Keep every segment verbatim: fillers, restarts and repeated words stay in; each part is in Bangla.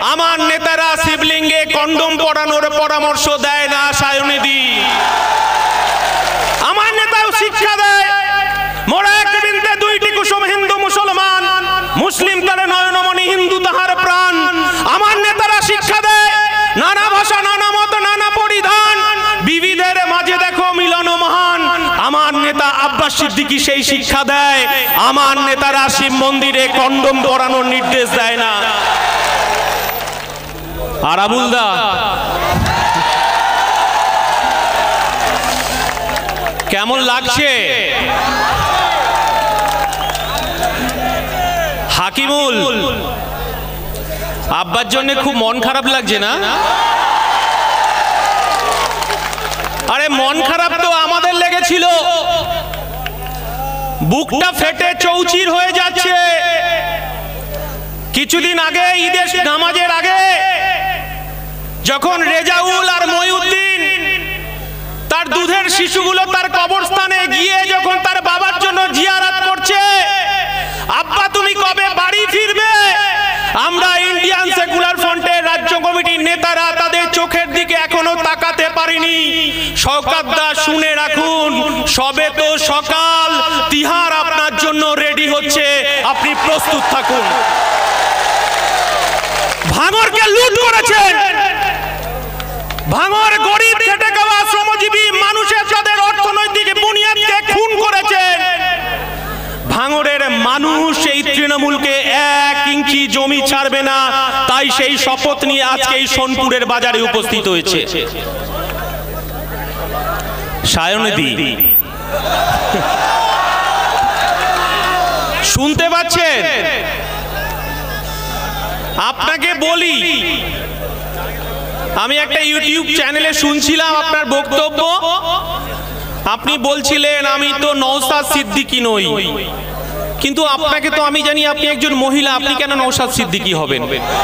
আমার নেতারা শিবলিঙ্গে কন্ডম পরানোর পরামর্শ দেয় না সায়নিধি। আমার নেতাও শিক্ষা দেয় মোরা এক বৃন্দে দুইটি কুসুম হিন্দু মুসলমান, মুসলিম তারে নয়নমণি হিন্দু তাহার প্রাণ। আমার নেতারা শিক্ষা দেয় নানা ভাষা নানা মত নানা পরিধান, বিবিধের মাঝে দেখো মিলন মহান। আমার নেতা আব্বাস সিদ্দিকী সেই শিক্ষা দেয়। আমার নেতারা শিব মন্দিরে কন্ডম পরানোর নির্দেশ দেয় না। আর আবুলদা কেমন লাগছে? হাকিমুল আব্বার জন্য খুব মন খারাপ লাগছে না? আরে মন খারাপ তো আমাদের লেগেছিল, বুকটা ফেটে চৌচির হয়ে যাচ্ছে। কিছুদিন আগে ঈদের নামাজের আগে যখন রেজাউল আর মইউদ্দিন তার দুধের শিশুগুলো তার কবরস্থানে গিয়ে যখন তার বাবার জন্য জিয়ারত করছে, আব্বা তুমি কবে বাড়ি ফিরবে? আমরা ইন্ডিয়ান সেকুলার ফ্রন্টের রাজ্য কমিটির নেতারা তাদের চোখের দিকে এখনো তাকাতে পারিনি। শওকত দা শুনে রাখুন, সবে তো সকাল, তিহার আপনার জন্য রেডি হচ্ছে, আপনি প্রস্তুত থাকুন। ভাঙড়কে লুট করেছেন, ভাঙড় গরিব খেটে খাওয়া শ্রমজীবী মানুষের তাদের অর্থনৈতিক বুনিয়াদকে খুন করেছেন। ভাঙড়ের মানুষ এই তৃণমূলকে এক ইঞ্চি জমি ছাড়বে না, তাই সেই শপথ নিয়ে আজকে এই সোনপুরের বাজারে উপস্থিত হয়েছে। সায়নিধি শুনতে পাচ্ছেন? আপনাকে বলি, আমি একটা ইউটিউব চ্যানেলে শুনছিলাম আপনার বক্তব্য। আপনি বলছিলেন আমি তো নওশাদ সিদ্দিকী নই, কিন্তু আপনাকে তো আমি জানি আপনি একজন মহিলা, আপনি কেন নওশাদ সিদ্দিকী হবেন?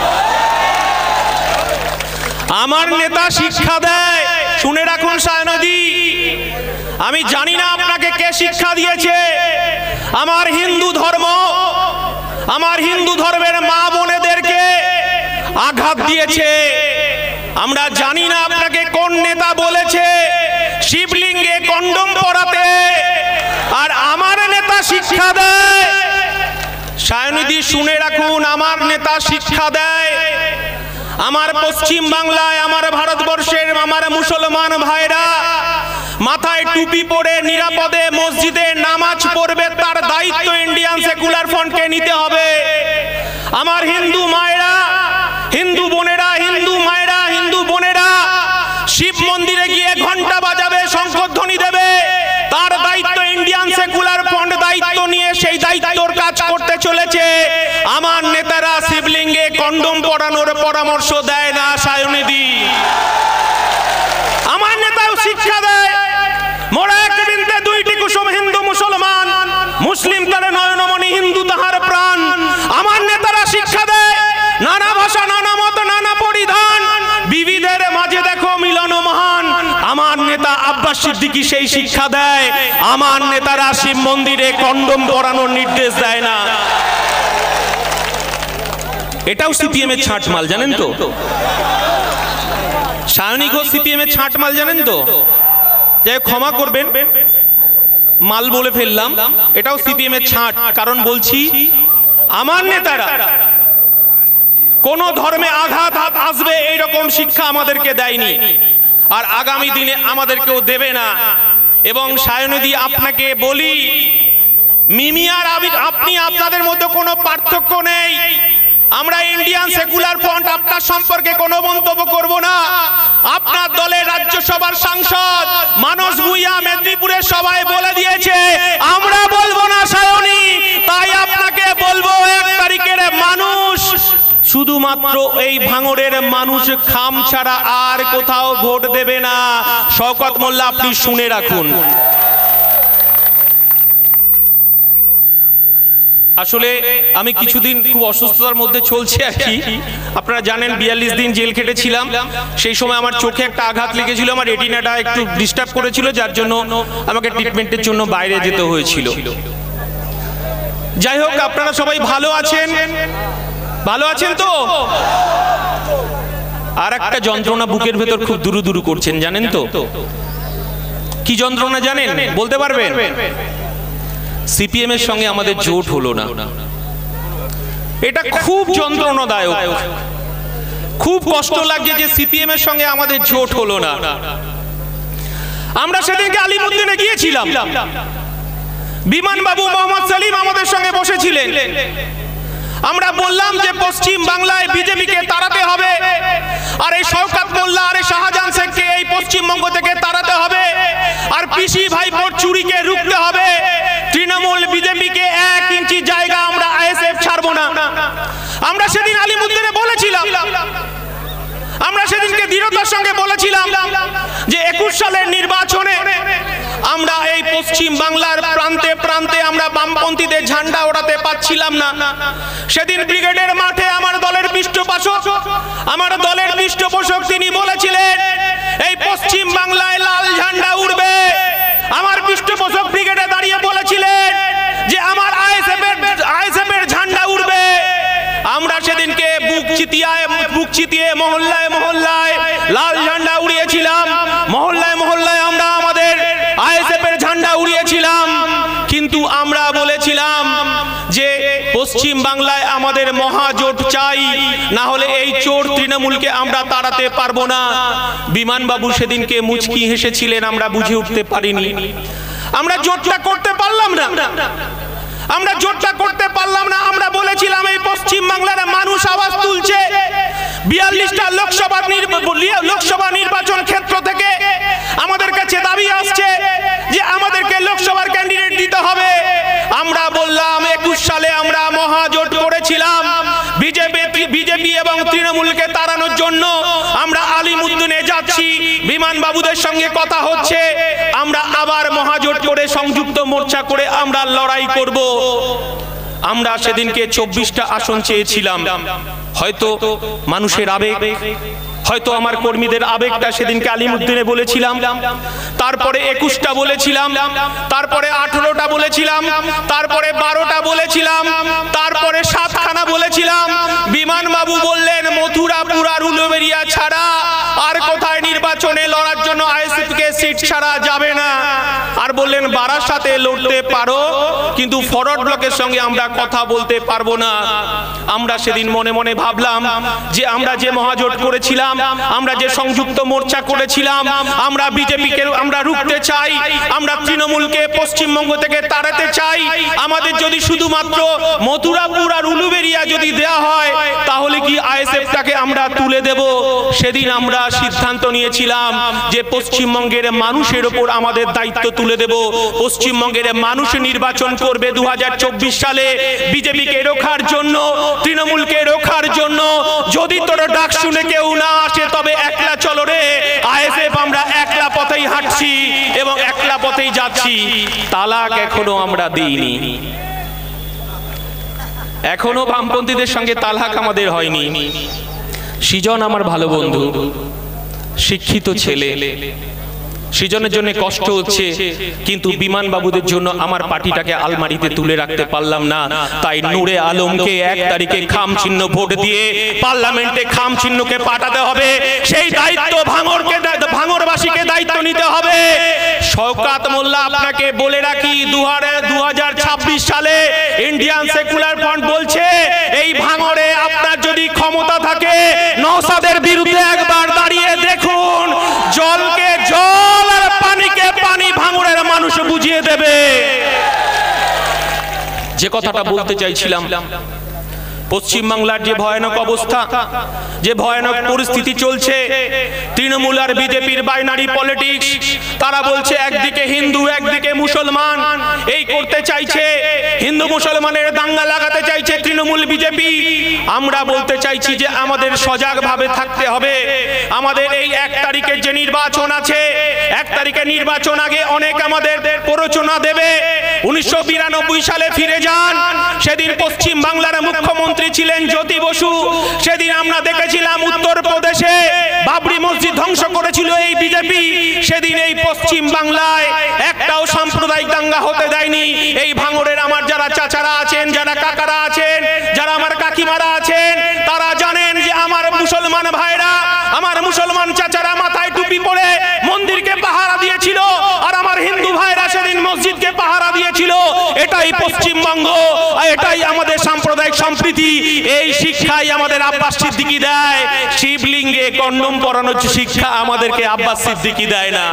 আমার নেতা শিক্ষা দেয়, শুনে রাখুন সায়নিধি, আমি জানি না আপনাকে কে শিক্ষা দিয়েছে। আমার হিন্দু ধর্ম, আমার হিন্দু ধর্মের মা বোনেদেরকে আঘাত দিয়েছে। আমরা জানি না আপনাকে কোন নেতা বলেছে শিবলিঙ্গে কন্ডম পরাতে। আর আমার নেতা শিক্ষা দেয়, সায়নিধি শুনে রাখুন, আমার নেতা শিক্ষা দেয় আমার পশ্চিম বাংলায়, আমার ভারতবর্ষের আমার মুসলমান ভাইরা মাথায় টুপি পরে নিরাপদে মসজিদে নামাজ পড়বে, তার দায়িত্ব ইন্ডিয়ান সেকুলার ফ্রন্টকে নিতে হবে। আমার হিন্দু মায়েরা, হিন্দু বোনেরা, হিন্দু মায়েরা, হিন্দু বোনেরা শিব মন্দিরে গিয়ে ঘন্টা বাজাবে, শঙ্খধ্বনি দেবে, তার দায়িত্ব ইন্ডিয়ান সেকুলার ফ্রন্ট দায়িত্ব নিয়ে সেই দায়িত্বর কাজ করতে চলেছে। আমার নেতারা শিবলিঙ্গে কন্ডম পরানোর পরামর্শ দেয় না সায়নিধি। আমার নেতাও শিক্ষা দেয় মোরা এক বৃন্দে দুইটি কুসুম হিন্দু মুসলমান, মুসলিম তারে নয়নমণি হিন্দু তাহার প্রাণ। আমার নেতারা শিক্ষা দেয় নানা ভাষা নানা মত নানা পরিধান, বিবিধের মাঝে দেখো মিলন মহান। আমার নেতা আব্বাস সিদ্দিকী সেই শিক্ষা দেয়। আমার নেতারা শিব মন্দিরে কন্ডম পরানোর নির্দেশ দেয় না। এটাও সিপিএম এর ছাঁট মাল, জানেন তো? সায়নিক ও সিপিএম এর ছাঁট মাল, জানেন তো? যাই ক্ষমা করবেন, মাল বলে ফেললাম, এটাও সিপিএম এর ছাঁট। কারণ বলছি, আমার নেতারা কোন ধর্মে আঘাত আসবে এইরকম শিক্ষা আমাদেরকে দেয়নি, আর আগামী দিনে আমাদেরকেও দেবে না। এবং সায়নিধি আপনাকে বলি, মিমি আর আপনি, আপনাদের মধ্যে কোনো পার্থক্য নেই। আমরা ইন্ডিয়ান সেকুলার ফ্রন্ট আপনার সম্পর্কে কোনো মন্তব্য করব না। আপনার দলের রাজ্যসভার সাংসদ মানস ভুইয়া মেদিনীপুরের সবাই বলে দিয়েছে আমরা বলবো না সায়নী। তাই আপনাকে বলবো, এক তারিখের মানুষ শুধুমাত্র এই ভাঙড়ের মানুষ খাম ছাড়া আর কোথাও ভোট দেবে না। শওকত মোল্লা, আপনি শুনে রাখুন। আসলে আমি কিছুদিন খুব অসুস্থতার মধ্যে চলছে আর কি। আপনারা জানেন বিয়াল্লিশ দিন জেল খেটেছিলাম। সেই সময় আমার চোখে একটা আঘাত লেগেছিল, আমার রেটিনাটা একটু ডিস্টার্ব করেছিল, যার জন্য আমাকে ট্রিটমেন্টের জন্য বাইরে যেতে হয়েছিল। যাই হোক, আপনারা সবাই ভালো আছেন? ভালো আছেন তো? আর একটা যন্ত্রণা বুকের ভেতর খুব দুরু দুরু করছেন, জানেন তো কি যন্ত্রণা জানেন? বলতে পারবেন? সিপিএম এর সঙ্গে আমাদের জোট হলো না, এটা খুব যন্ত্রণাদায়ক। খুব কষ্ট লাগছে যে সিপিএম এর সঙ্গে আমাদের জোট হলো না। আমরা সেদিনকে আলিমুদ্দিনে গিয়েছিলাম, বিমান বাবু মোহাম্মদ সেলিম আমাদের সঙ্গে বসেছিলেন। আমরা বললাম যে পশ্চিম বাংলায় বিজেপিকে তাড়াতে হবে, আর এই শওকত মোল্লা আর শাহজাহান শেখকে এই পশ্চিমবঙ্গ থেকে তাড়াতে হবে, আর পিসি ভাইপোর চুরিকে রুখতে হবে। তৃণমূল বিজেপিকে এক ইঞ্চি জায়গা আমরা আইএসএফ ছাড়বো না। আমরা সেদিন আলিমুদ্দিনে বলেছিলাম, আমরা সেদিনকে দৃঢ়তার সঙ্গে বলেছিলাম যে একুশ সালের নির্বাচনে আমরা এই পশ্চিম বাংলার প্রান্তে প্রান্তে আমরা বামপন্থীদের ঝান্ডা ওড়াতে পারছিলাম না। সেদিন ব্রিগেডের মাঠে আমার দলের পৃষ্ঠপোষক আমার দলের পৃষ্ঠপোষক তিনি বলেছিলেন এই পশ্চিম বাংলায় লাল ঝান্ডা উড়বে। আমার পৃষ্ঠপোষক ব্রিগেডে দাঁড়িয়ে বলেছিলেন যে আমার আইএসএফ এর আইএসএফ এর ঝান্ডা উড়বে। আমরা সেদিনকে বুক চিতিয়ে বুক চিতিয়ে মহল্লায় মহল্লায় লাল ঝান্ডা উড়িয়েছিলাম, মহল্লায় মহল্লায় আমরা আমাদের আইএসএফ এর ঝান্ডা উড়িয়েছিলাম। কিন্তু আমরা বলেছিলাম যে পশ্চিম বাংলায় আমাদের মহাজোট চাই, না হলে এই চোর তৃণমূলকে আমরা তাড়াতে পারবো না। বিমানবাবু সেদিনকে মুচকি হেসেছিলেন, আমরা বুঝে উঠতে পারিনি। আমরা জোটটা করতে পারলাম না, আমরা জোটটা করতে পারলাম না। আমরা বলেছিলাম এই পশ্চিম বাংলার মানুষ আওয়াজ তুলছে, বিয়াল্লিশটা লোকসভা লোকসভা নির্বাচন ক্ষেত্র থেকে আমাদের কাছে দাবি আসছে যে আমাদেরকে লোকসভার ক্যান্ডিডেট দিতে হবে। আমরা বললাম একুশ সালে আমরা মহাজোট করেছিলাম বিজেপি বিজেপি এবং তৃণমূলকে তাড়ানোর জন্য। আমরা আলিমুদ্দিনে যাচ্ছি, বিমান বাবুদের সঙ্গে কথা হচ্ছে, আমরা আবার মহাজোট করে সংযুক্ত মোর্চা করে আমরা লড়াই করব। আমরা সেদিনকে চব্বিশটা আসন চেয়েছিলাম, হয়তো মানুষের আবেগ, হয়তো আমার কর্মীদের আবেগটা সেদিনকে আলিমুদ্দিনে বলেছিলাম, তারপরে একুশটা বলেছিলাম, তারপরে আঠারোটা বলেছিলাম, তারপরে বারোটা বলেছিলাম, তারপরে সাতখানা বলেছিলাম। বিমান বাবু বললেন মথুরাপুর আর উলুবেড়িয়া ছাড়া আর কোথায় নির্বাচনে লড়ার জন্য আইএসএফ কে সিট ছাড়া যাবে না। আর বললেন বারাসাতে লড়তে পারো, কিন্তু ফরওয়ার্ড ব্লকের সঙ্গে আমরা কথা বলতে পারবো না। আমরা সেদিন মনে মনে ভাবলাম যে আমরা যে মহাজোট করেছিলাম, আমরা যে সংযুক্ত মোর্চা করেছিলাম, আমরা বিজেপিকে আমরা রুখতে চাই, আমরা তৃণমূলকে পশ্চিমবঙ্গ থেকে তাড়াতে চাই। আমাদের যদি শুধুমাত্র মথুরাপুর আর উলুবেড়িয়া যদি দেয়া হয় তাহলে কি আইএসএফটাকে আমরা তুলে দেব। সেদিন আমরা সিদ্ধান্ত নিয়েছিলাম যে পশ্চিমবঙ্গের মানুষের উপর আমাদের দায়িত্ব তুলে দেব। পশ্চিমবঙ্গের মানুষ নির্বাচন করবে দু হাজার চব্বিশ সালে বিজেপিকে রোখার জন্য, তৃণমূলকে রোখার জন্য। যদি তোর ডাক শুনে কেউ না আসে তবে একলা চলো রে, আইএসএফ আমরা একলা পথেই হাঁটছি এবং একলা পথেই যাচ্ছি। তালাক এখনো আমরা দিইনি, এখনো বামপন্থীদের সঙ্গে তালাক আমাদের হয়নি। সৃজন আমার ভালো বন্ধু, শিক্ষিত ছেলে, সৃজনের জন্য কষ্ট হচ্ছে, কিন্তু বিমান বাবুদের জন্য আমার পার্টিটাকে আলমারিতে তুলে রাখতে পারলাম না। তাই নূরে আলমকে এক তারিখে খাম চিহ্ন ভোট দিয়ে পার্লামেন্টে খাম চিহ্নকে পাঠাতে হবে। সেই দায়িত্ব ভাঙরকে ভাঙরবাসীকে দায়িত্ব নিতে হবে। শওকত মোল্লা আপনাকে বলে রাখি, দু হাজার ছাব্বিশ সালে ইন্ডিয়ান সেকুলার ফ্রন্ট বলছে এই ভাঙরে আপনার যদি ক্ষমতা থাকে নওশাদের বিরুদ্ধে একবার দাঁড়িয়ে দেখুন, জলকে জল আর পানিকে পানি ভাঙড়ের মানুষ বুঝিয়ে দেবে। যে কথাটা বলতে চাইছিলাম, পশ্চিম বাংলার যে ভয়ানক অবস্থা, যে ভয়ানক পরিস্থিতি চলছে, তৃণমূল আর বিজেপির বাইনারি পলিটিক্স। তারা বলছে একদিকে হিন্দু একদিকে মুসলমান, এই করতে চাইছে, হিন্দু মুসলমানের দাঙ্গা লাগাতে চাইছে তৃণমূল বিজেপি। আমরা বলতে চাইছি যে আমাদের সজাগ ভাবে থাকতে হবে। আমাদের এই এক তারিখের যে নির্বাচন আছে, এক তারিখের নির্বাচন আগে অনেক আমাদের প্ররোচনা দেবে। উনিশশো বিরানব্বই সালে ফিরে যান, সেদিন পশ্চিম বাংলার মুখ্যমন্ত্রী ছিলেন জ্যোতি বসু। সেদিন আমরা দেখেছিলাম উত্তরপ্রদেশে বাবরি মসজিদ ধ্বংস করেছিল এই বিজেপি। সেদিন এই পশ্চিম বাংলায় একটাও সাম্প্রদায়িক দাঙ্গা হতে দেয়নি। এই ভাঙড়ের আমার যারা চাচারা আছেন, যারা কাকারা আছেন, যারা আমার কাকিমারা আছেন, তারা জানেন যে আমার মুসলমান ভাইরা, চাচারা মাথায় টুপি পরে মন্দিরকে পাহারা দিয়েছিল, আর আমার হিন্দু ভাইরা সেদিন মসজিদকে পাহারা দিয়েছিল। এটাই পশ্চিমবঙ্গ, এটাই আমাদের সাম্প্রদায়িক সম্প্রীতি। এই শিক্ষাই আমাদের আব্বাস সিদ্দিকী দেয়। শিবলিঙ্গে কন্ডম পরানোর শিক্ষা আমাদেরকে আব্বাস সিদ্দিকী দেয় না।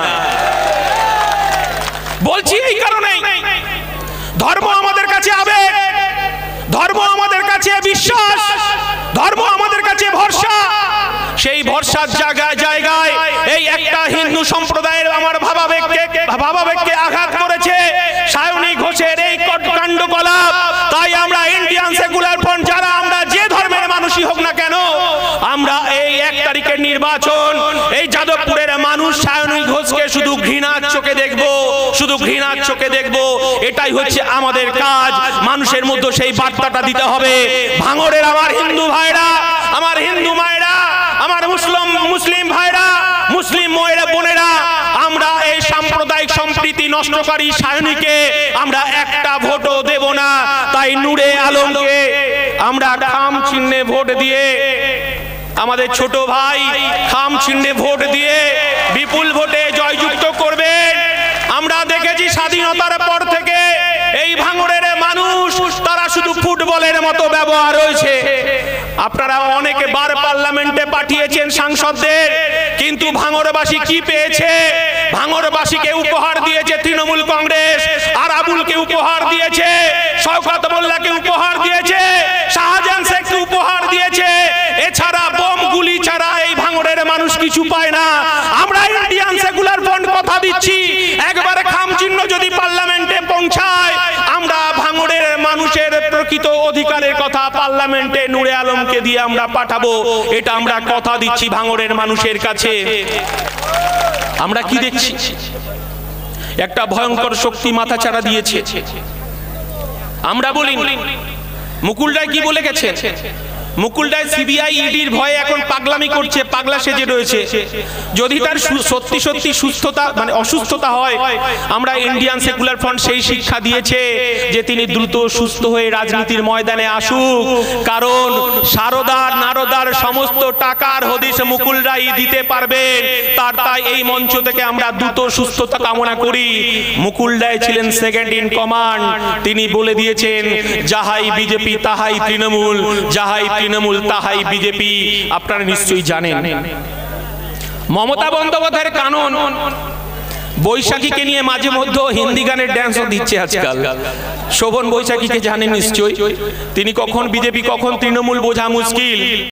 বলছি এই কারণেই, ধর্ম আমাদের কাছে আবেগ, ধর্ম আমাদের কাছে বিশ্বাস, ধর্ম আমাদের কাছে ভরসা। সেই ভরসার জায়গায় জায়গায় এই একটা হিন্দু সম্প্রদায়ের আমার ভাবাবেগকে ভাবাবেগকে আঘাত করেছে সায়নী ঘোষের এই কাণ্ডকলাপ। তাই আমরা ইন্ডিয়ান সেকুলার ফ্রন্ট, যারা আমরা যে ধর্মের মানুষই হোক না কেন, আমরা এই এক তারিখের নির্বাচন, এই যাদবপুরের মানুষ সায়নী ঘোষকে শুধু ঘৃণার চোখে দেখব, শুধু ঘৃণার চোখে দেখব। এটাই হচ্ছে আমাদের কাজ। মানুষের মধ্যে সেই বার্তাটা দিতে হবে। ভাঙড়ের আমার হিন্দু ভাইরা, আমার হিন্দু মায়েরা, আমার মুসলিম মুসলিম ভাইরা, মুসলিম মায়েরা বোনেরা, আমরা এই সাম্প্রদায়িক সম্প্রীতি নষ্টকারী সায়নীকে আমরা একটা ভোটও দেব না। তাই নূরে আলমকে আমরা খাম চিহ্নে ভোট দিয়ে, আমাদের ছোট ভাই খাম চিহ্নে ভোট দিয়ে বিপুল ভোটে জয়যুক্ত করবেন। আমরা দেখেছি স্বাধীনতার পর থেকে এই ভাঙড়ের মানুষ তারা শুধু ফুটবলের মতো ব্যবহার হয়েছে। আপনারা অনেকে বার পার্লামেন্টে পাঠিয়েছেন সাংসদদের, কিন্তু ভাঙড়বাসী কি পেয়েছে? ভাঙড়বাসীকে উপহার দিয়েছে তৃণমূল কংগ্রেস, আরাবুলকে উপহার দিয়েছে, শওকত মোল্লাকে উপহার দিয়েছে, শাহজাহান শেখকে উপহার দিয়েছে। এছাড়া বোম গুলি ছাড়া এই ভাঙড়ের মানুষ কিছু পায় না। আমরা ইন্ডিয়ান সেকুলার ফ্রন্ট কথা দিচ্ছি, একবারে খাম চিহ্ন যদি পার্লামেন্টে পৌঁছায়, আমরা ভাঙড়ের মানুষের প্রকৃত অধিকারের কথা পার্লামেন্টে নূরে আলমকে দিয়ে আমরা পাঠাবো। এটা আমরা কথা দিচ্ছি ভাঙড়ের মানুষের কাছে। আমরা কি দেখছি? একটা ভয়ঙ্কর শক্তি মাথাচাড়া দিয়েছে। আমরা বলি মুকুল রায় কি বলে গেছে? মুকুল রায় সিবিআই ইডির ভয়ে এখন পাগলামি করছে, পাগলা সেজে রয়েছে। যদি তার সত্যি সত্যি সুস্থতা মানে অসুস্থতা হয়, আমরা ইন্ডিয়ান সেকুলার ফ্রন্ট সেই শিক্ষা দিয়েছে যে তিনি দ্রুত সুস্থ হয়ে রাজনীতির ময়দানে আসুক। কারণ সারদার নারদার সমস্ত টাকার হদিশ মুকুল রায় দিতে পারবেন। তার তাই এই মঞ্চ থেকে আমরা দ্রুত সুস্থতা কামনা করি। মুকুল রায় ছিলেন সেকেন্ড ইন কমান্ড। তিনি বলে দিয়েছেন, যাহাই বিজেপি তাহাই তৃণমূল, যাহাই তৃণমূল তাহাই বিজেপি। আপনারা নিশ্চয়ই জানেন মমতা বন্দ্যোপাধ্যায়ের কানন বৈশাখীকে নিয়ে মাঝে মধ্যে হিন্দি গানের ড্যান্সও দিচ্ছে আজকাল। শোভন বৈশাখীকে জানেন নিশ্চয়ই। তিনি কখন বিজেপি কখন তৃণমূল বোঝা মুশকিল।